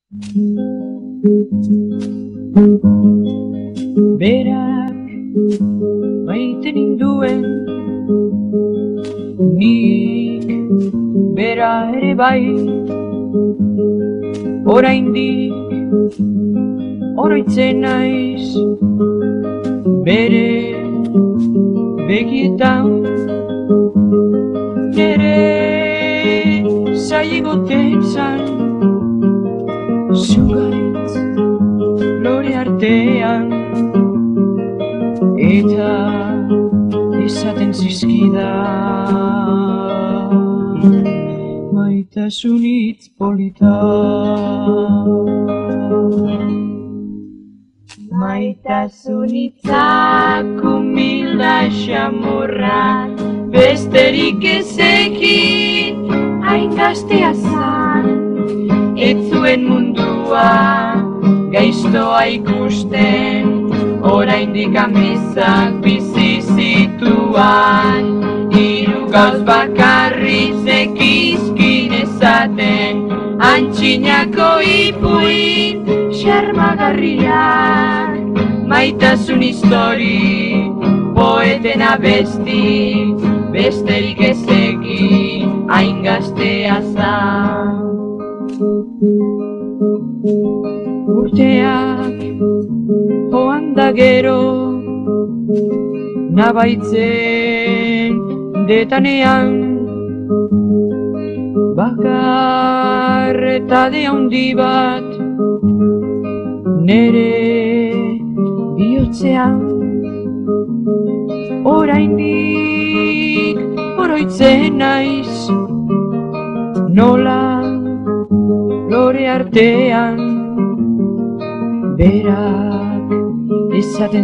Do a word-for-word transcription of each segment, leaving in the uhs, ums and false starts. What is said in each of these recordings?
Berak maite ninduen, nik bera ere bai. Oraindik oroitzen naiz bere begietan, nere zailegoten zan zugaitz lore artean, eta esaten zizkidan maitasun hitz polita. Maitasun hitzak humilda xamurra, besterik ezekin hain gaztea zan. Ez zuen mundua gaiztoa ikusten, oraindik amezak bizi zituan. Hiru gauz bakarrik zekizkin esaten, antxinako ipuin xarmagarriak. Maitasun histori, poeten abesti, besterik ezeki hain gaztea zan. Urteak joan da gero, nabaitzen detanean, bakarretade handi bat nere bihotzean. Oraindik oroitzen naiz, nola lore artean berak esaten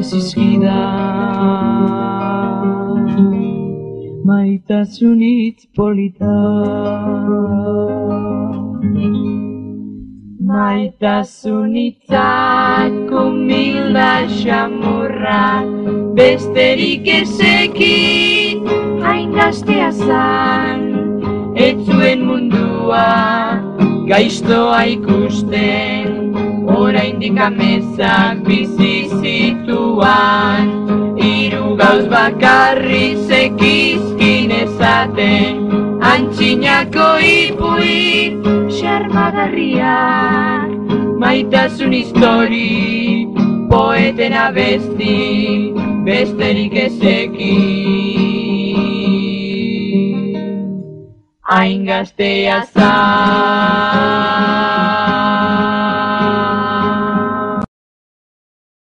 zizkidan maitasun hitz polita. Maitasun hitzak humilda xamurra, besterik ezekin hain gaztea zan. Ez zuen mundua gaiztoa ikusten, oraindik amezak bizi zituan. Hiru gauz bakarrik zekizkin esaten, antxinako ipuin xarmagarriak. Maitasun histori, poeten abesti, besterik ezekin hain gaztea zan.